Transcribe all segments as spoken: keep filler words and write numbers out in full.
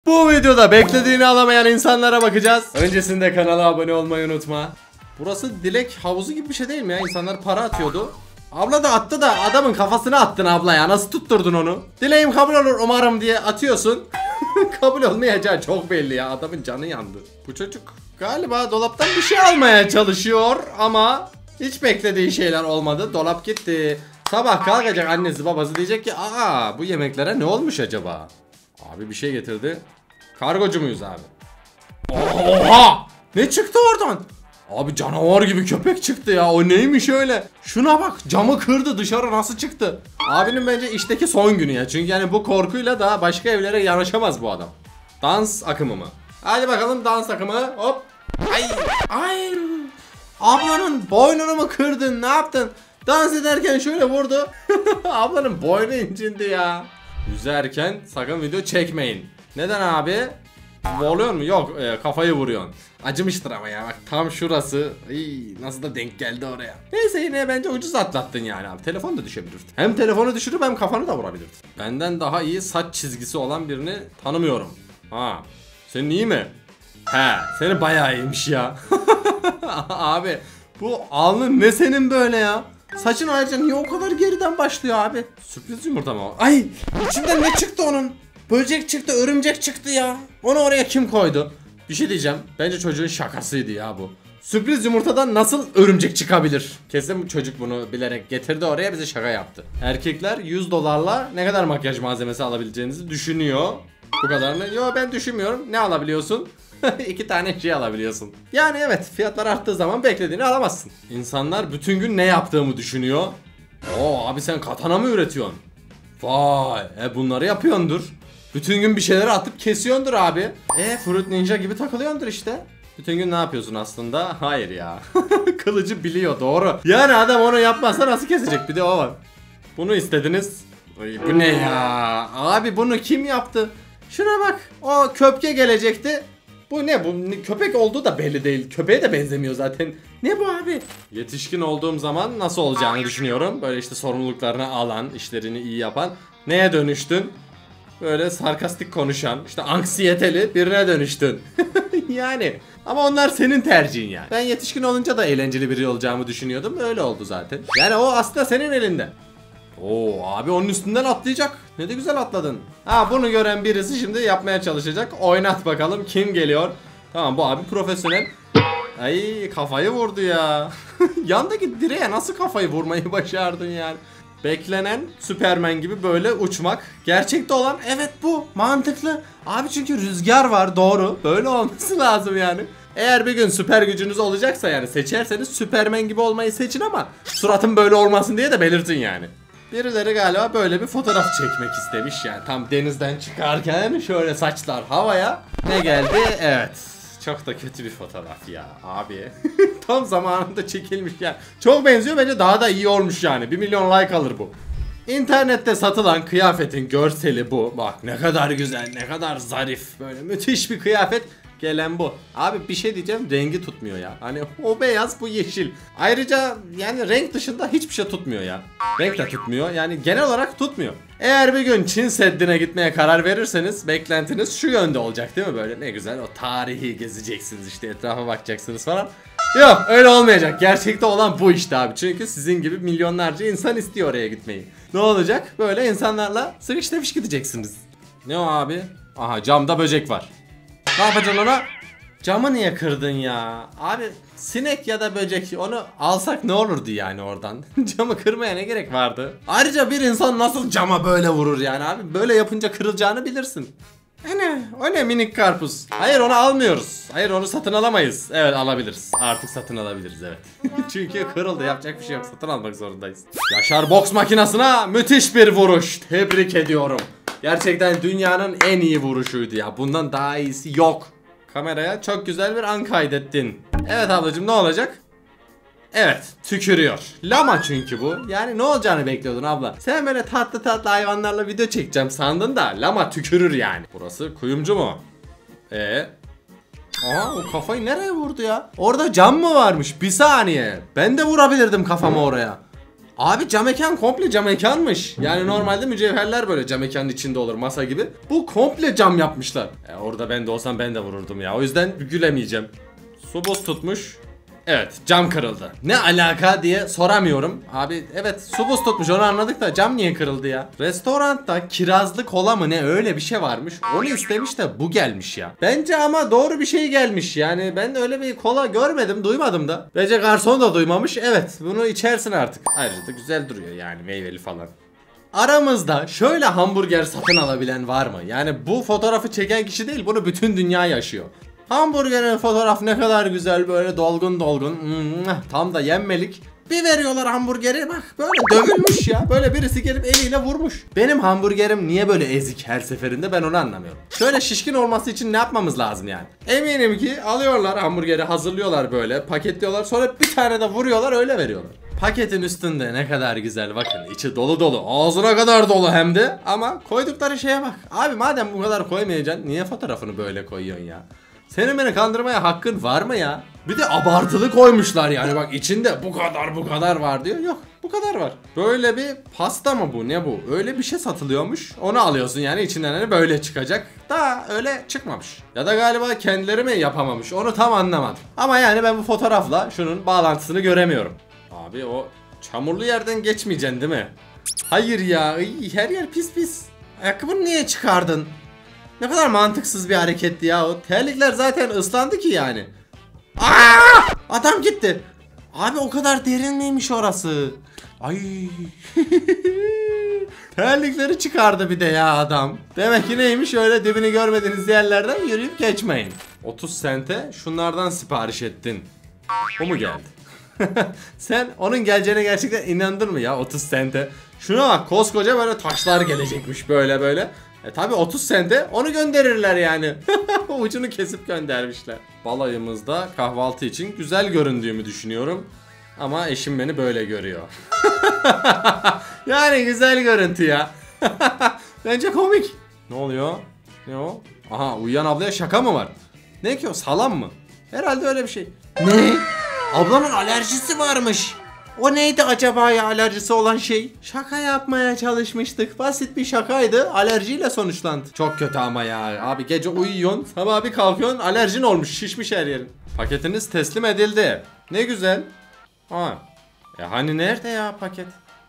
Bu videoda beklediğini alamayan insanlara bakacağız. Öncesinde kanala abone olmayı unutma. Burası dilek havuzu gibi bir şey değil mi ya? İnsanlar para atıyordu. Abla da attı da adamın kafasına attın abla ya. Nasıl tutturdun onu? Dileğim kabul olur umarım diye atıyorsun. Kabul olmayacağı çok belli ya. Adamın canı yandı. Bu çocuk galiba dolaptan bir şey almaya çalışıyor ama hiç beklediği şeyler olmadı. Dolap gitti. Sabah kalkacak, annesi babası diyecek ki aa bu yemeklere ne olmuş acaba? Abi bir şey getirdi. Kargocu muyuz abi? Oha! Ne çıktı oradan? Abi canavar gibi köpek çıktı ya. O neymiş öyle? Şuna bak, camı kırdı, dışarı nasıl çıktı? Abinin bence işteki son günü ya. Çünkü yani bu korkuyla daha başka evlere yanaşamaz bu adam. Dans akımı mı? Hadi bakalım dans akımı. Hop. Ay ay. Ablanın boynunu mu kırdın? Ne yaptın? Dans ederken şöyle vurdu. Ablanın boynu incindi ya. Yüzerken sakın video çekmeyin. Neden abi? Vuruyor mu? Yok, e, kafayı vuruyorsun. Acımıştır ama ya, bak tam şurası. Iy, nasıl da denk geldi oraya. Neyse, yine bence ucuz atlattın yani abi. Telefon da düşebilirdi. Hem telefonu düşürüp hem kafanı da vurabilirdi. Benden daha iyi saç çizgisi olan birini tanımıyorum. Ha, senin iyi mi? He, senin bayağı iyiymiş ya. Abi bu alnın ne senin böyle ya? Saçın ayrıca niye o kadar geriden başlıyor abi? Sürpriz yumurta mı o? Ay, içinden ne çıktı onun? Böcek çıktı, örümcek çıktı ya. Onu oraya kim koydu? Bir şey diyeceğim. Bence çocuğun şakasıydı ya bu. Sürpriz yumurtadan nasıl örümcek çıkabilir? Kesin bu çocuk bunu bilerek getirdi oraya, bize şaka yaptı. Erkekler yüz dolarla ne kadar makyaj malzemesi alabileceğinizi düşünüyor. Bu kadarını. Yo, ben düşünmüyorum. Ne alabiliyorsun? İki tane şey alabiliyorsun. Yani evet, fiyatlar arttığı zaman beklediğini alamazsın. İnsanlar bütün gün ne yaptığımı düşünüyor. Oo abi, sen katana mı üretiyorsun? Vay, e bunları yapıyordur. Bütün gün bir şeyleri atıp kesiyordur abi. E Fruit Ninja gibi takılıyordur işte. Bütün gün ne yapıyorsun aslında? Hayır ya. Kılıcı biliyor, doğru. Yani adam onu yapmazsa nasıl kesecek? Bir de o var. Bunu istediniz. Ay, bu ne ya? Abi bunu kim yaptı? Şuna bak. O köpke gelecekti. Bu ne? Bu köpek olduğu da belli değil. Köpeğe de benzemiyor zaten. Ne bu abi? Yetişkin olduğum zaman nasıl olacağını düşünüyorum. Böyle işte sorumluluklarını alan, işlerini iyi yapan. Neye dönüştün? Böyle sarkastik konuşan, işte anksiyeteli birine dönüştün. Yani. Ama onlar senin tercihin yani. Ben yetişkin olunca da eğlenceli biri olacağımı düşünüyordum. Öyle oldu zaten. Yani o aslında senin elinde. Oo abi, onun üstünden atlayacak. Ne de güzel atladın. Ha, bunu gören birisi şimdi yapmaya çalışacak. Oynat bakalım kim geliyor. Tamam, bu abi profesyonel. Ay, kafayı vurdu ya. Yandaki direğe nasıl kafayı vurmayı başardın yani. Beklenen Süpermen gibi böyle uçmak. Gerçekte olan evet, bu mantıklı. Abi çünkü rüzgar var, doğru. Böyle olması lazım yani. Eğer bir gün süper gücünüz olacaksa yani seçerseniz Süpermen gibi olmayı seçin ama suratın böyle olmasın diye de belirtin yani. Birileri galiba böyle bir fotoğraf çekmek istemiş yani. Tam denizden çıkarken şöyle saçlar havaya. Ne geldi? Evet. Çok da kötü bir fotoğraf ya abi. Tam zamanında çekilmiş yani. Çok benziyor, bence daha da iyi olmuş yani. Bir milyon like alır bu. İnternette satılan kıyafetin görseli bu. Bak ne kadar güzel, ne kadar zarif. Böyle müthiş bir kıyafet. Gelen bu. Abi bir şey diyeceğim, rengi tutmuyor ya. Hani o beyaz, bu yeşil. Ayrıca yani renk dışında hiçbir şey tutmuyor ya. Renk de tutmuyor. Yani genel olarak tutmuyor. Eğer bir gün Çin Seddi'ne gitmeye karar verirseniz beklentiniz şu yönde olacak değil mi? Böyle ne güzel o tarihi gezeceksiniz, işte etrafa bakacaksınız falan. Yok, öyle olmayacak. Gerçekte olan bu işte abi. Çünkü sizin gibi milyonlarca insan istiyor oraya gitmeyi. Ne olacak? Böyle insanlarla sıkış tepiş gideceksiniz. Ne o abi? Aha, camda böcek var. Ne yapacaksın ona? Camı niye kırdın ya? Abi sinek ya da böcek, onu alsak ne olurdu yani oradan? Camı kırmaya ne gerek vardı? Ayrıca bir insan nasıl cama böyle vurur yani abi? Böyle yapınca kırılacağını bilirsin. Ana, o ne minik karpuz? Hayır, onu almıyoruz. Hayır, onu satın alamayız. Evet, alabiliriz. Artık satın alabiliriz, evet. Çünkü kırıldı, yapacak bir şey yok. Satın almak zorundayız. Yaşar boks makinesine müthiş bir vuruş. Tebrik ediyorum. Gerçekten dünyanın en iyi vuruşuydu ya. Bundan daha iyisi yok. Kameraya çok güzel bir an kaydettin. Evet ablacığım, ne olacak? Evet, tükürüyor. Lama çünkü bu. Yani ne olacağını bekliyordun abla? Sen böyle tatlı tatlı hayvanlarla video çekeceğim sandın da lama tükürür yani. Burası kuyumcu mu? Ee? Aha, o kafayı nereye vurdu ya? Orada cam mı varmış? Bir saniye. Ben de vurabilirdim kafamı oraya. Abi cam mekan komple cam mekanmış. Yani normalde mücevherler böyle cam mekanın içinde olur, masa gibi. Bu komple cam yapmışlar. E orada ben de olsam ben de vururdum ya. O yüzden gülemeyeceğim. Su buz tutmuş. Evet, cam kırıldı. Ne alaka diye soramıyorum. Abi evet, su buz tutmuş, onu anladık da cam niye kırıldı ya? Restoranda kirazlı kola mı ne, öyle bir şey varmış. Onu istemiş de bu gelmiş ya. Bence ama doğru bir şey gelmiş. Yani ben de öyle bir kola görmedim, duymadım da. Bence garson da duymamış. Evet, bunu içersin artık. Ayrıca da güzel duruyor yani, meyveli falan. Aramızda şöyle hamburger satın alabilen var mı? Yani bu fotoğrafı çeken kişi değil, bunu bütün dünya yaşıyor. Hamburgerin fotoğraf ne kadar güzel, böyle dolgun dolgun, tam da yenmelik. Bir veriyorlar hamburgeri, bak böyle dövülmüş ya. Böyle birisi gelip eliyle vurmuş. Benim hamburgerim niye böyle ezik her seferinde, ben onu anlamıyorum. Şöyle şişkin olması için ne yapmamız lazım yani? Eminim ki alıyorlar hamburgeri, hazırlıyorlar böyle, paketliyorlar, sonra bir tane de vuruyorlar, öyle veriyorlar. Paketin üstünde ne kadar güzel, bakın içi dolu dolu, ağzına kadar dolu hem de. Ama koydukları şeye bak. Abi madem bu kadar koymayacaksın, niye fotoğrafını böyle koyuyorsun ya? Senin beni kandırmaya hakkın var mı ya? Bir de abartılı koymuşlar yani, bak içinde bu kadar bu kadar var diyor. Yok, bu kadar var. Böyle bir pasta mı bu, ne bu? Öyle bir şey satılıyormuş. Onu alıyorsun yani, içinden hani böyle çıkacak. Daha öyle çıkmamış. Ya da galiba kendileri mi yapamamış, onu tam anlamadım. Ama yani ben bu fotoğrafla şunun bağlantısını göremiyorum. Abi o çamurlu yerden geçmeyeceksin değil mi? Hayır ya, iy, her yer pis pis. Ayakkabını niye çıkardın? Ne kadar mantıksız bir hareketti ya o. Terlikler zaten ıslandı ki yani. Aa! Adam gitti. Abi o kadar derin miymiş orası? Ay. Terlikleri çıkardı bir de ya adam. Demek ki neymiş, öyle dibini görmediğiniz yerlerden yürüyüp geçmeyin. otuz sente şunlardan sipariş ettin. O mu geldi? Sen onun geleceğine gerçekten inandın mı ya, otuz sente? Şuna bak, koskoca böyle taşlar gelecekmiş böyle böyle. E tabi otuz sente onu gönderirler yani. Ucunu kesip göndermişler. Balayımızda kahvaltı için güzel göründüğümü düşünüyorum. Ama eşim beni böyle görüyor. Yani güzel görüntü ya. Bence komik. Ne oluyor? Ne o? Aha, uyuyan ablaya şaka mı var? Ne ki o, salam mı? Herhalde öyle bir şey. Ne? Ablamın alerjisi varmış. O neydi acaba ya, alerjisi olan şey? Şaka yapmaya çalışmıştık. Basit bir şakaydı. Alerjiyle sonuçlandı. Çok kötü ama ya. Abi gece uyuyorsun, sabah bir kalkıyorsun, alerjin olmuş, şişmiş her yerin. Paketiniz teslim edildi. Ne güzel. Ha. E hani nerede ya paket?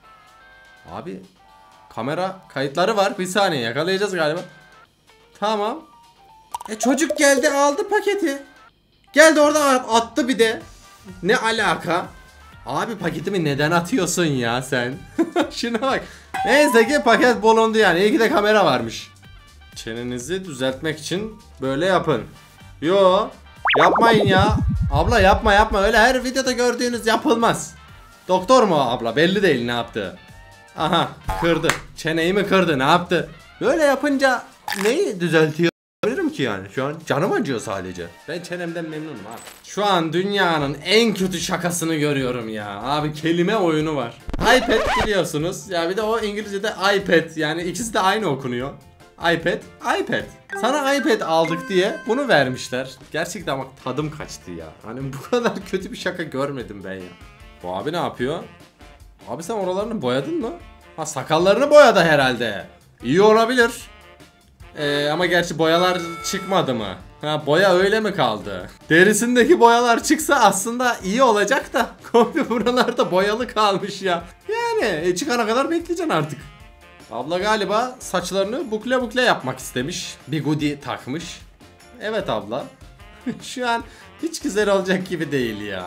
Abi kamera kayıtları var. Bir saniye, yakalayacağız galiba. Tamam. E çocuk geldi aldı paketi. Geldi orada attı bir de. Ne alaka? Abi paketimi neden atıyorsun ya sen? Şuna bak. Neyse ki paket bulundu yani. İyi ki de kamera varmış. Çenenizi düzeltmek için böyle yapın. Yo, yapmayın ya. Abla yapma yapma. Öyle her videoda gördüğünüz yapılmaz. Doktor mu abla? Belli değil ne yaptı. Aha, kırdı. Çeneyi mi kırdı? Ne yaptı? Böyle yapınca neyi düzeltiyor? Bilirim ki yani, şu an canım acıyor sadece. Ben çenemden memnunum abi. Şu an dünyanın en kötü şakasını görüyorum ya. Abi kelime oyunu var. iPad biliyorsunuz. Ya bir de o İngilizce'de iPad, yani ikisi de aynı okunuyor. iPad, iPad. Sana iPad aldık diye bunu vermişler. Gerçekten bak, tadım kaçtı ya. Hani bu kadar kötü bir şaka görmedim ben ya. Bu abi ne yapıyor? Abi sen oralarını boyadın mı? Ha, sakallarını boyadı herhalde. İyi olabilir. Ee, ama gerçi boyalar çıkmadı mı? Ha, boya öyle mi kaldı? Derisindeki boyalar çıksa aslında iyi olacak da komple buralarda boyalı kalmış ya. Yani e, çıkana kadar bekleyeceksin artık. Abla galiba saçlarını bukle bukle yapmak istemiş. Bigudi takmış. Evet abla. Şu an hiç güzel olacak gibi değil ya.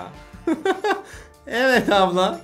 Evet abla.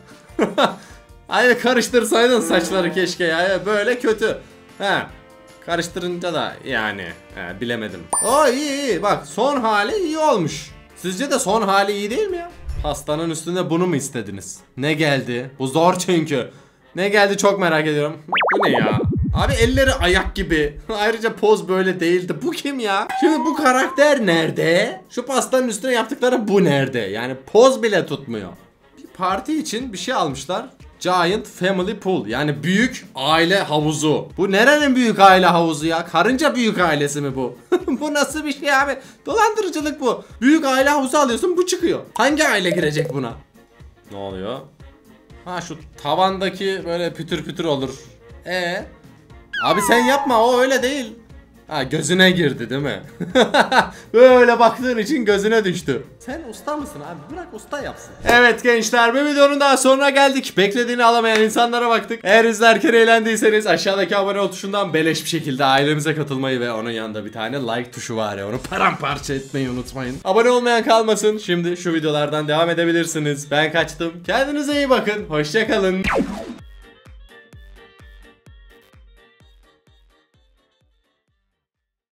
Aynı karıştırsaydın saçları keşke ya. Böyle kötü. Ha. Karıştırınca da yani he, bilemedim. O iyi iyi, bak son hali iyi olmuş. Sizce de son hali iyi değil mi ya? Pastanın üstünde bunu mu istediniz? Ne geldi? Bu zor çünkü. Ne geldi çok merak ediyorum. Bu ne ya? Abi elleri ayak gibi. Ayrıca poz böyle değildi. Bu kim ya? Şimdi bu karakter nerede? Şu pastanın üstüne yaptıkları bu nerede? Yani poz bile tutmuyor. Bir parti için bir şey almışlar. Giant Family Pool, yani büyük aile havuzu. Bu nerenin büyük aile havuzu ya? Karınca büyük ailesi mi bu? Bu nasıl bir şey abi? Dolandırıcılık bu. Büyük aile havuzu alıyorsun, bu çıkıyor. Hangi aile girecek buna? Ne oluyor? Ha şu tavandaki böyle pütür pütür olur. E abi sen yapma, o öyle değil. Ha gözüne girdi değil mi? Böyle baktığın için gözüne düştü. Sen usta mısın abi? Bırak usta yapsın. Evet gençler, bir videonun daha sonuna geldik. Beklediğini alamayan insanlara baktık. Eğer izlerken eğlendiyseniz aşağıdaki abone ol tuşundan beleş bir şekilde ailemize katılmayı ve onun yanında bir tane like tuşu var ya, onu paramparça etmeyi unutmayın. Abone olmayan kalmasın. Şimdi şu videolardan devam edebilirsiniz. Ben kaçtım. Kendinize iyi bakın. Hoşça kalın.